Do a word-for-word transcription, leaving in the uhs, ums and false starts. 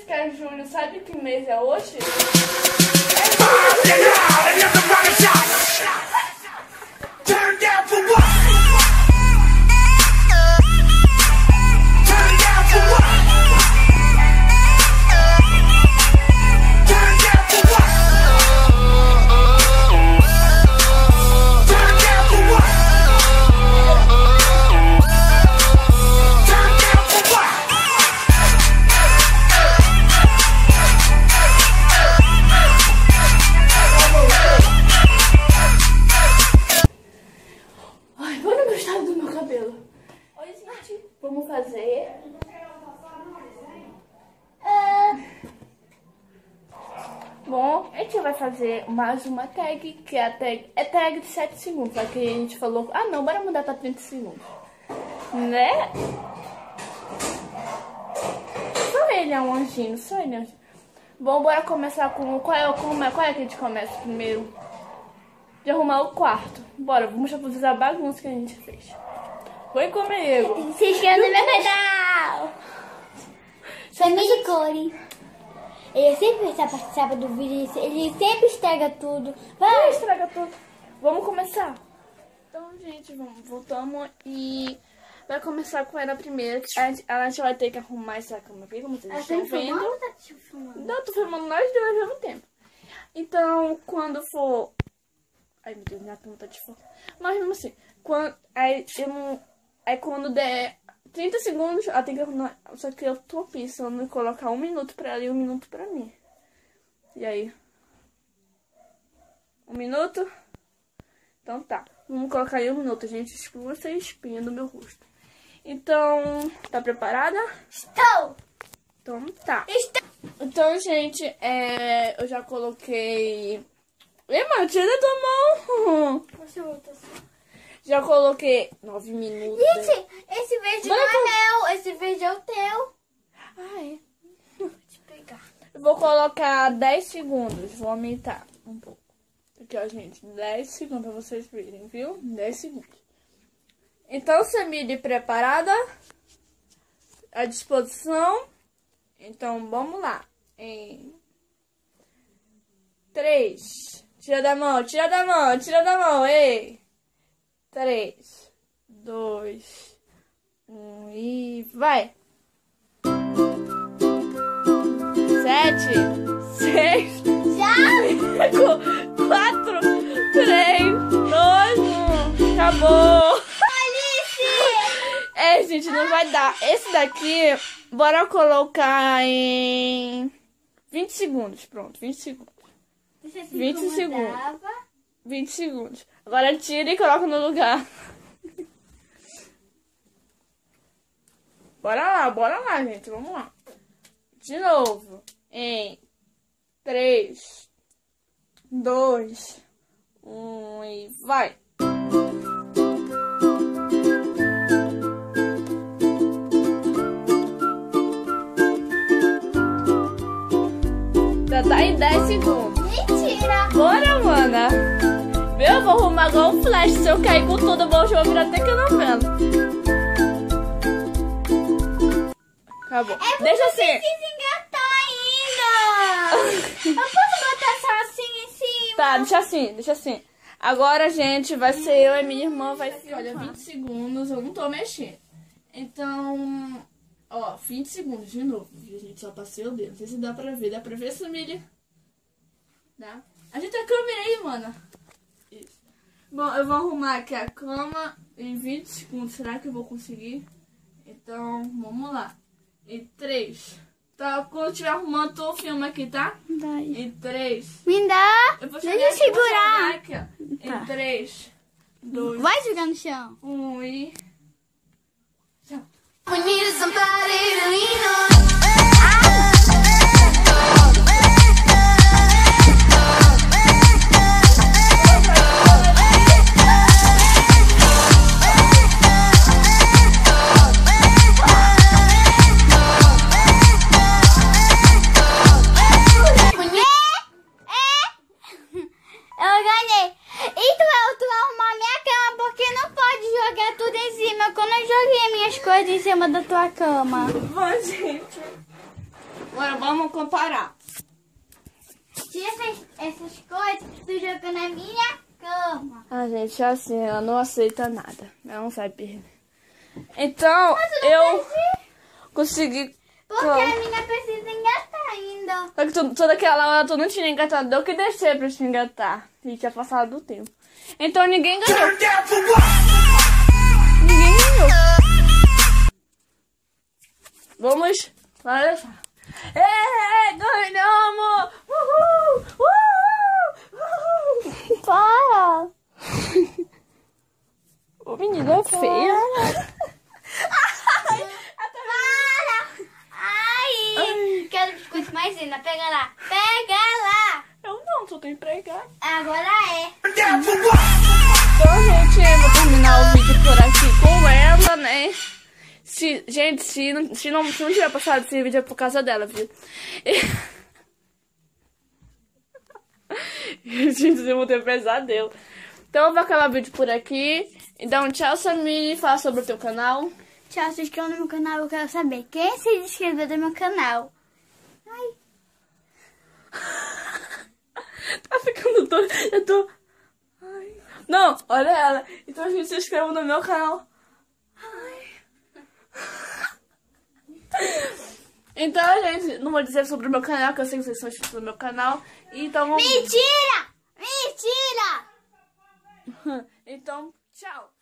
que é julho, sabe que mês é hoje? Turn down for what? Turn down for what? Turn down for what? Turn down for what? Turn down for what? Ai, olha o meu estado do meu cabelo. Oi, gente. Vamos fazer... Bom, a gente vai fazer mais uma tag, que é a tag, é tag de sete segundos. Aqui a gente falou, ah não, bora mudar pra trinta segundos. Né? Só ele é um anjinho, só ele é um anjinho. Bom, bora começar com... Qual é, como é, qual é que a gente começa primeiro? De arrumar o quarto. Bora, vamos mostrar pra vocês a bagunça que a gente fez. Vem comigo. Se inscreva no meu canal. Família Core. Ele sempre participa do vídeo, ele sempre estraga tudo. Vai, Vai. estraga tudo. Vamos começar. Então, gente, vamos, voltamos e vai começar com ela primeiro. A gente, a gente vai ter que arrumar essa cama aqui, como vocês Ela estão tá filmando vendo. ou tá te filmando? Não, tô filmando nós dois ao mesmo tempo. Então, quando for... Ai, meu Deus, minha cama tá de fora. Mas mesmo assim, quando... Aí, eu não... Aí quando der trinta segundos, ela tem que arrumar. Só que eu tô pensando em colocar um minuto pra ela e um minuto pra mim. E aí? Um minuto? Então tá. Vamos colocar aí um minuto, gente. Exclua essa espinha do meu rosto. Então, tá preparada? Estou! Então tá. Estou! Então, gente, é... eu já coloquei... Ei, mano, tira da tua mão. Você voltou assim. Já coloquei nove minutos. Gente, esse verde Bora não com- é meu, esse verde é o teu. Ah, é. Vou te pegar. Eu vou colocar dez segundos. Vou aumentar um pouco. Aqui, ó, gente. dez segundos pra vocês verem, viu? dez segundos. Então, Samile, preparada? À disposição? Então, vamos lá. Em três. Tira da mão, tira da mão, tira da mão. Ei. três, dois, um e vai! sete, seis, Já? cinco, quatro, três, dois, um. Acabou! Alice! É, gente, não vai dar. Esse daqui, bora colocar em vinte segundos. Pronto, vinte segundos. Você se vinte incomodava? vinte segundos. Agora tira e coloca no lugar. Bora lá, bora lá, gente. Vamos lá. De novo. Em três, dois, um e vai. Já tá em dez segundos. Mentira! Bora, mana. Eu vou arrumar igual um flash. Se eu cair com tudo, eu vou virar até que eu não vendo. Acabou. É Deixa assim. Se desengatar ainda! Eu posso botar só assim em cima? Tá, deixa assim, deixa assim. Agora, gente, vai ser eu e minha irmã. Vai ser, olha, vinte segundos. Eu não tô mexendo. Então, ó, vinte segundos de novo. A gente só passei o dedo. Não sei se dá pra ver. Dá pra ver, Samília? Dá. Ajeita a câmera aí, mana. Isso. Bom, eu vou arrumar aqui a cama em vinte segundos. Será que eu vou conseguir? Então, vamos lá. Em três. Tá, quando eu estiver arrumando, tô filma aqui, tá? Dai. Em três. Me dá! Eu vou Deixa chegar eu aqui, eu vou segurar. chegar aqui, ó. Tá. Em três, dois, Vai jogar no chão. um e... Tchau. We needed somebody to lean on. Eu ganhei. E tu, tu vai arrumar minha cama, porque não pode jogar tudo em cima. Quando eu joguei minhas coisas em cima da tua cama. Bom, gente, Agora vamos comparar. Tira essas, essas coisas, tu joga na minha cama. Ah, gente, é assim, ela não aceita nada. Ela não sabe perder. Então, eu consegui... Porque a minha precisa engatar ainda. Só que tu, toda aquela hora tu não tinha engatado. Deu que descer pra te engatar. E tinha passado do tempo. Então ninguém ganhou. Turn down for what? Ninguém ganhou. Vamos lá, olha só. É, ganhamos! Uhul! Uhul! Uhul! Para! O menino é feio. Para! Ai! Quero biscoito maisena. Pega lá. Pega lá! Eu não, só tô empregado. Agora é. Turn down for what? Então, gente, eu vou terminar o vídeo por aqui com ela, né? Se, gente, se não, se, não, se não tiver passado esse vídeo é por causa dela, viu? Gente, eu vou ter pesadelo. Então eu vou acabar o vídeo por aqui. E dá um tchau, Samir. Fala sobre o teu canal. Tchau, se inscreva no meu canal. Eu quero saber quem se inscreveu no meu canal. Ai. Tá ficando doido. Eu tô... Ai. Não, olha ela. Então a gente se inscreva no meu canal. Ai. Então, gente, não vou dizer sobre o meu canal, que eu sei que vocês são inscritos no meu canal. Então, vamos... Mentira! Mentira! Então, tchau.